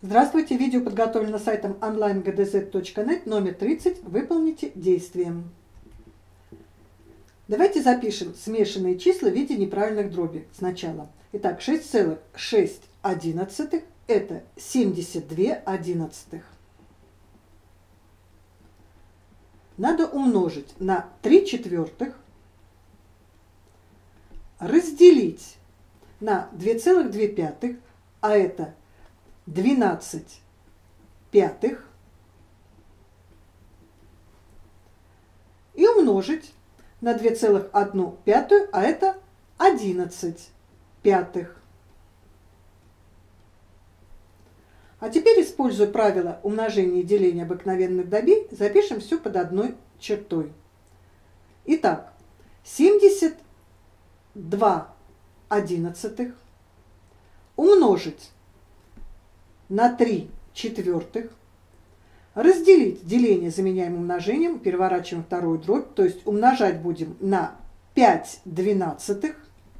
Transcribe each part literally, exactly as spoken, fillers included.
Здравствуйте! Видео подготовлено сайтом онлайн джи ди зет точка нет, номер тридцать. Выполните действие. Давайте запишем смешанные числа в виде неправильных дробей сначала. Итак, шесть целых шесть одиннадцатых – это семьдесят две одиннадцатых. Надо умножить на три четвертых, разделить на две целых две пятых, а это двенадцать пятых, и умножить на две целых одну пятую, а это одиннадцать пятых. А теперь, используя правило умножения и деления обыкновенных дробей, запишем все под одной чертой. Итак, семьдесят два одиннадцатых умножить на три четвертых, разделить деление заменяем умножением, переворачиваем вторую дробь, то есть умножать будем на пять двенадцатых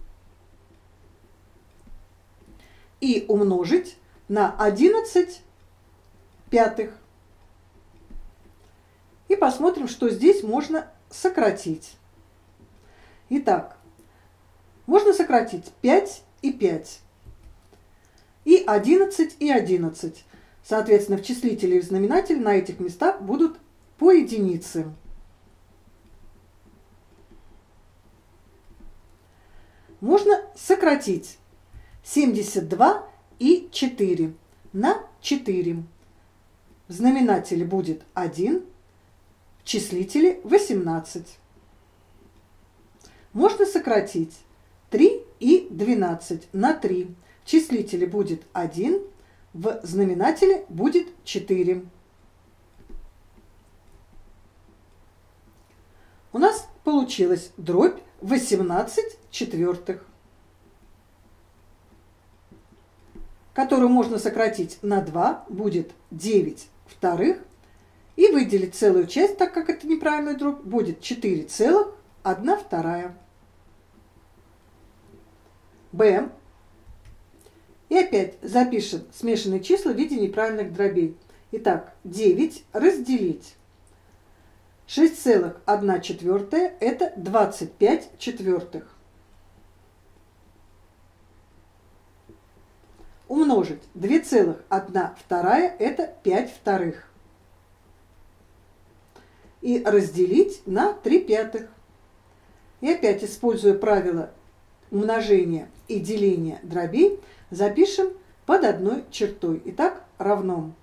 и умножить на одиннадцать пятых. И посмотрим, что здесь можно сократить. Итак, можно сократить пять и пять. И одиннадцать и одиннадцать. Соответственно, в числителе и в знаменателе на этих местах будут по единице. Можно сократить семьдесят два и четыре на четыре. В знаменателе будет один, в числителе восемнадцать. Можно сократить три и двенадцать на три. В числителе будет один, в знаменателе будет четыре. У нас получилась дробь восемнадцать четвертых, которую можно сократить на два, будет девять вторых, и выделить целую часть, так как это неправильная дробь, будет четыре целых одна вторая. Б. И опять запишем смешанные числа в виде неправильных дробей. Итак, девять разделить. шесть целых одна четвертая – это двадцать пять четвертых. Умножить две целых одна вторая – это пять вторых. И разделить на три пятых. И опять, используя правило умножения и деления дробей, запишем под одной чертой. Итак, равно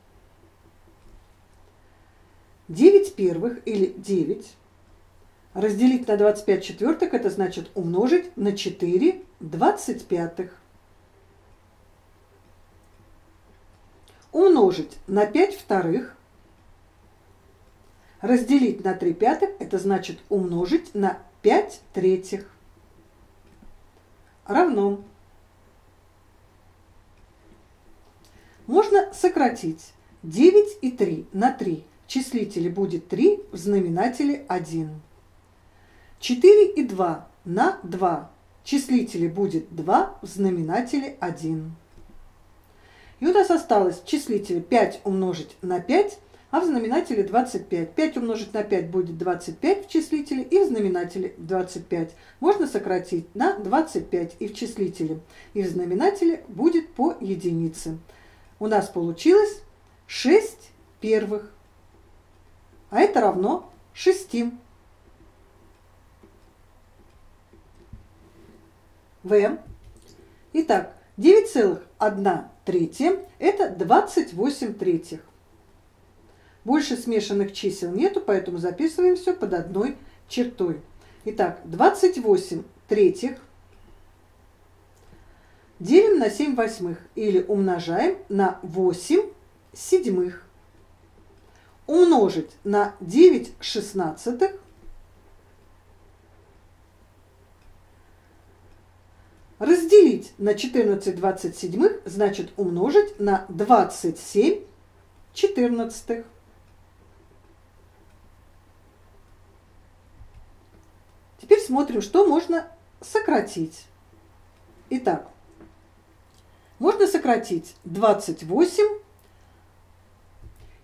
девять первых или девять разделить на двадцать пять четвертых, это значит умножить на четыре двадцать пятых. Умножить на пять вторых, разделить на три пятых, это значит умножить на пять третьих. Равно. Можно сократить девять и три на три. В числителе будет три, в знаменателе один. четыре и два на два. В числителе будет два, в знаменателе один. И у нас осталось в числителе пять умножить на пять, а в знаменателе двадцать пять. пять умножить на пять будет двадцать пять в числителе и в знаменателе двадцать пять. Можно сократить на двадцать пять и в числителе, и в знаменателе будет по единице. У нас получилось шесть первых, а это равно шести. В. Итак, девять целых одна третья – это двадцать восемь третьих. Больше смешанных чисел нету, поэтому записываем все под одной чертой. Итак, двадцать восемь третьих делим на семь восьмых или умножаем на восемь седьмых. Умножить на девять шестнадцатых. Разделить на четырнадцать двадцать седьмых, значит умножить на двадцать семь четырнадцатых. Теперь смотрим, что можно сократить. Итак, можно сократить двадцать восемь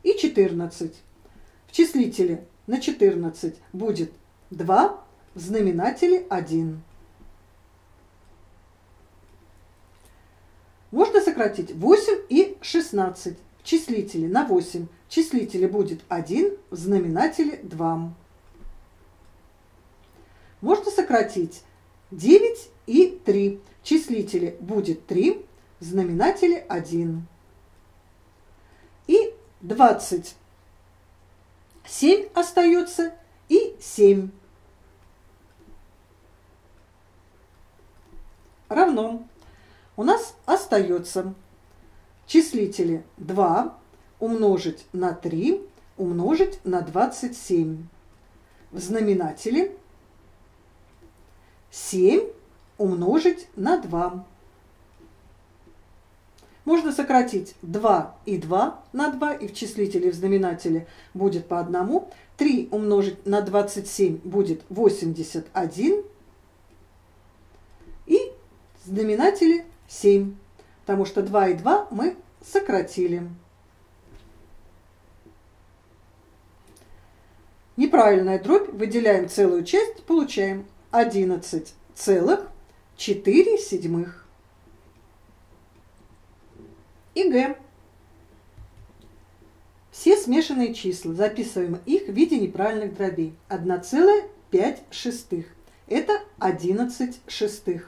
и четырнадцать. В числителе на четырнадцать будет два, в знаменателе один. Можно сократить восемь и шестнадцать. В числителе на восемь. В числителе будет один, в знаменателе два. Можно сократить девять и три. В числителе будет три, в знаменателе один. И двадцать семь остается и семь. Равно. У нас остается в числителе два умножить на три умножить на двадцать семь. В знаменателе семь умножить на два. Можно сократить два и два на два, и в числителе и в знаменателе будет по одному. три умножить на двадцать семь будет восемьдесят один. И в знаменателе семь, потому что два и два мы сократили. Неправильная дробь, выделяем целую часть, получаем одиннадцать целых четыре седьмых. И Г. Все смешанные числа, записываем их в виде неправильных дробей. одна целая пять шестых. Это одиннадцать шестых.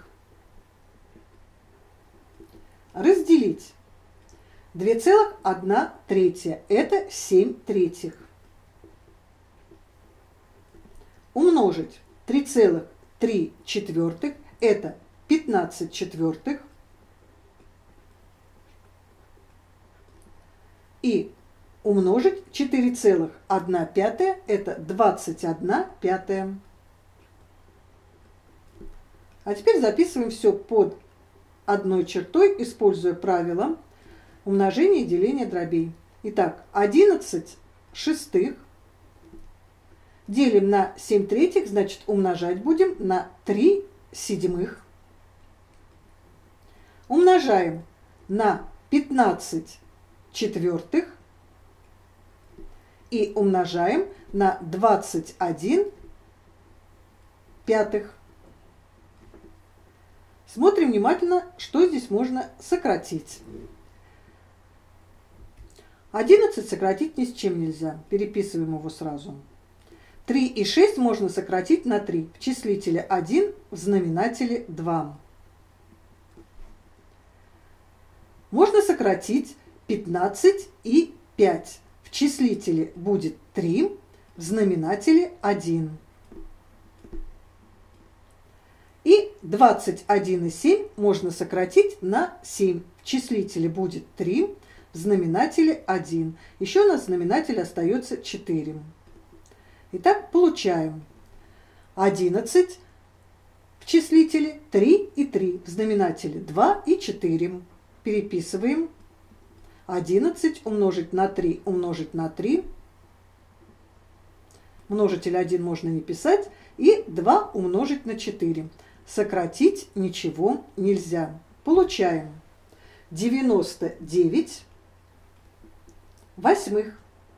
Разделить. две целых одна третья. Это семь третьих. Умножить. три целых три четвертых. Это пятнадцать четвертых. И умножить четыре целых одна пятая. Это двадцать одна пятая. А теперь записываем все под одной чертой, используя правило умножения и деления дробей. Итак, одиннадцать шестых делим на семь третьих, значит умножать будем на три седьмых. Умножаем на пятнадцать четвертых и умножаем на двадцать один пятых. Смотрим внимательно, что здесь можно сократить. одиннадцать сократить ни с чем нельзя. Переписываем его сразу. три и шесть можно сократить на три. В числителе один, в знаменателе два. Можно сократить пятнадцать и пять. В числителе будет три, в знаменателе один. И двадцать один и семь можно сократить на семь. В числителе будет три, в знаменателе один. Еще у нас в знаменателе остается четыре. Итак, получаем одиннадцать в числителе, три и три. В знаменателе два и четыре. Переписываем. одиннадцать умножить на три умножить на три. Множитель один можно не писать. И два умножить на четыре. Сократить ничего нельзя. Получаем девяносто девять восьмых.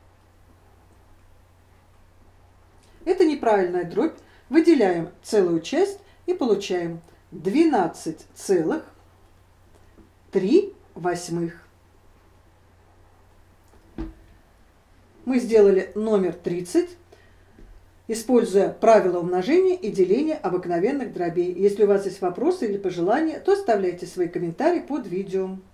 Это неправильная дробь. Выделяем целую часть и получаем двенадцать целых три восьмых. Мы сделали номер тридцать. Используя правила умножения и деления обыкновенных дробей. Если у вас есть вопросы или пожелания, то оставляйте свои комментарии под видео.